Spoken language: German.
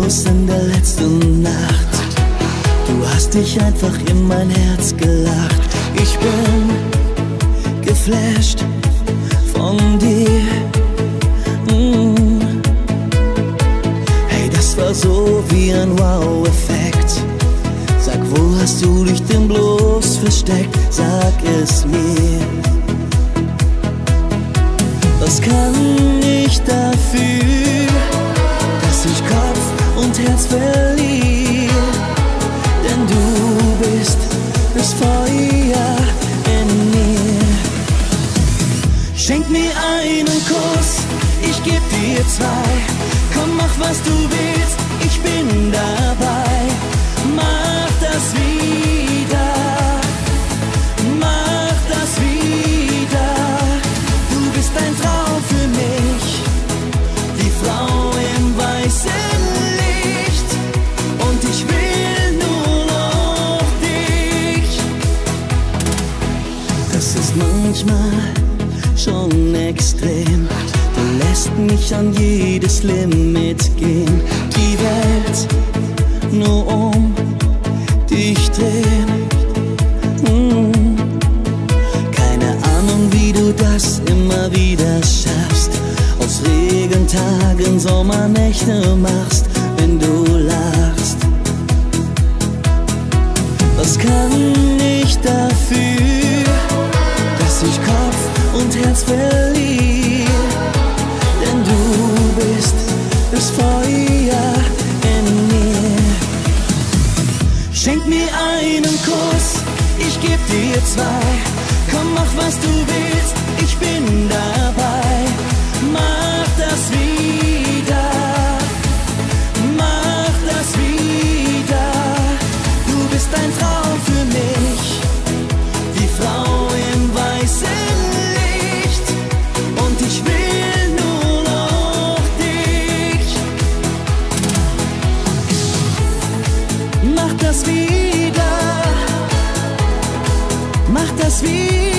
los in der letzten Nacht. Du hast dich einfach in mein Herz gelacht. Ich bin geflasht von dir. Hey, das war so wie ein Wow-Effekt. Sag, wo hast du dich denn bloß versteckt? Sag es mir. Was kann ich dafür, dass ich Kopf und Herz verliere? Denn du bist das Feuer in mir. Schenk mir einen Kuss, ich geb dir zwei. Komm, mach was du willst, ich bin dabei. Mach das wieder, mach das wieder. Du bist ein Traum für mich, die Frau im weißen Licht. Und ich will nur noch dich. Das ist manchmal schon extrem. Du lässt mich an jedes Limit gehen. Die Welt nur um dich drehen. Keine Ahnung, wie du das immer wieder schaffst. Aus Regentagen Sommernächte machst, wenn du lachst. Was kann ich dafür, dass ich Kopf und Herz verliere? Denn du bist das Feuer in mir. Schenk mir einen Kuss, ich geb dir zwei. Komm, mach was du willst, ich bin dabei. Mach das wieder, mach das wieder. Du bist ein Traum für mich, die Frau im weißen Licht. Und ich will nur noch dich. Mach das wieder, mach das wieder.